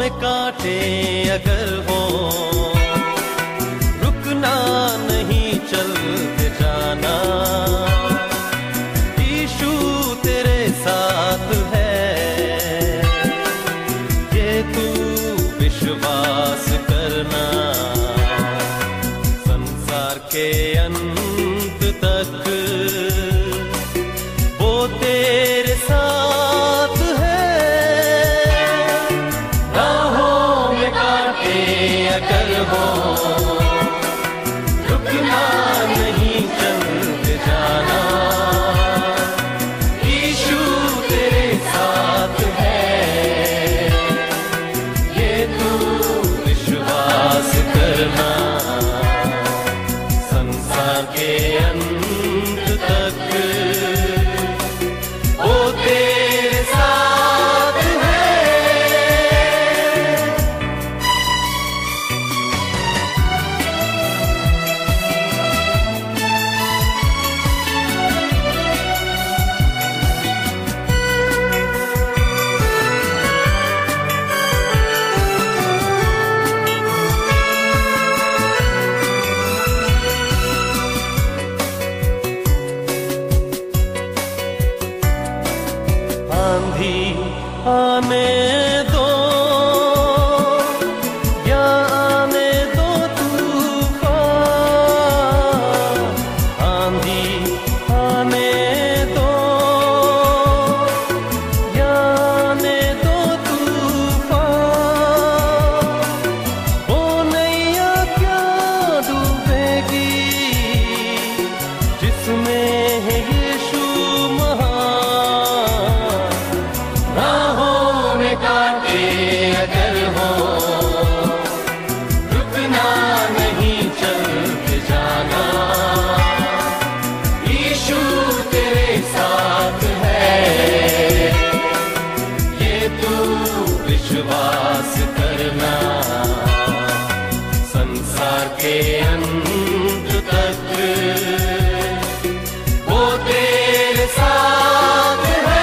में कांटे अगर हो, रुकना नहीं चलते जाना। यीशु तेरे साथ है, ये तू विश्वास करना। संसार के अंत तक वो तेरे साथ है। राहों में कांटे अगर हो, रुकना नहीं चलते जाना। यीशु तेरे साथ है, ये तू विश्वास करना। संसार के अंत तक वो तेरे साथ है। आंधी आने दो या आने दो तूफान, आंधी आने दो या आने दो तूफान। वो नैया क्या डूबेगी जिसमें है यीशु कांटे अगर हो, रुकना नहीं चलते जाना। यीशु तेरे साथ है, ये तू विश्वास करना। संसार के अंत तक वो तेरे साथ है।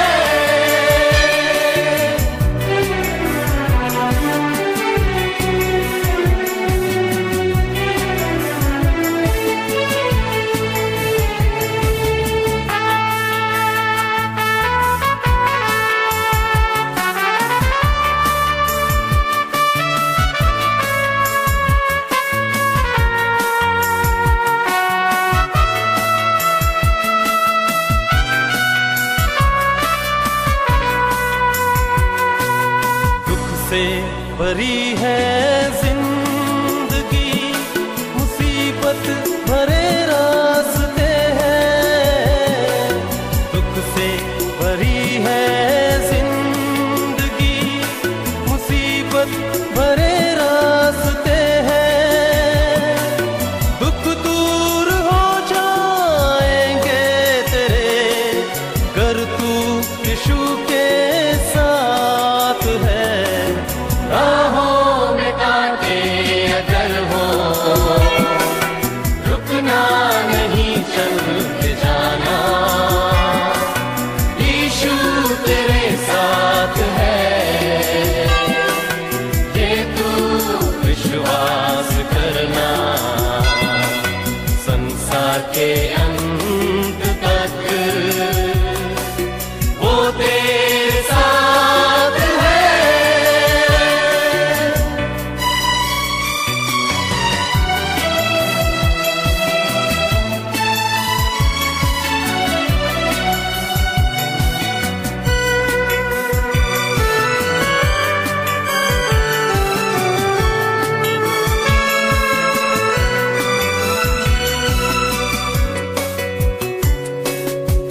से भरी है जिंदगी, मुसीबत भरे रास्ते हैं। दुख से भरी है जिंदगी, मुसीबत भरे रास्ते हैं। दुख दूर हो जाएंगे तेरे, गर तू यीशु के साथ है। राहों में कांटे अगर हो, रुकना नहीं चलते जाना। यीशु तेरे साथ है, ये तू विश्वास करना। संसार के अंत तक वो तेरे साथ है।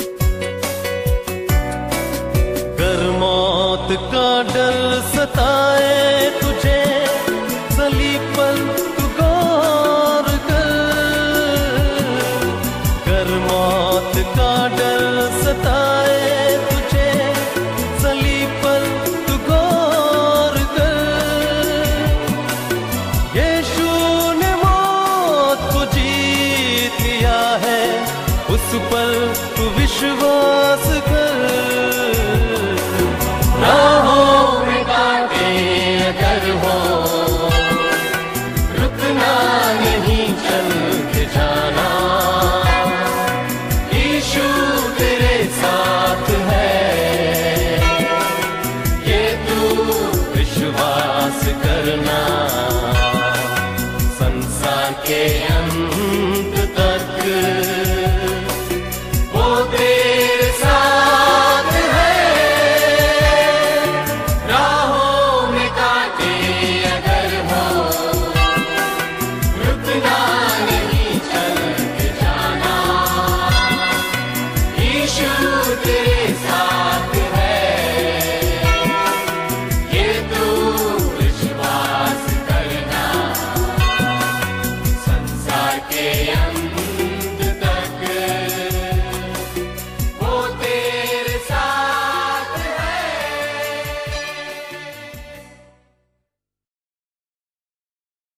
का डर सता